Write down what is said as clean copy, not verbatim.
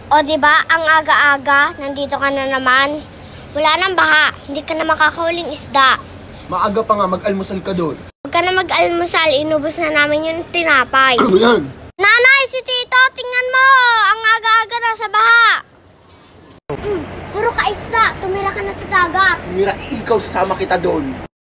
O diba, ang aga-aga, nandito ka na naman. Wala nang baha, hindi ka na makakahuling isda. Maaga pa nga, mag-almusal ka doon. Huwag ka na mag-almusal, inubos na namin yung tinapay. Ano ba yan? Nanay, si Tito, tingnan mo! Ang aga-aga na sa baha. Puro ka isda, tumira ka na sa dagat. Mira, ikaw sasama kita doon.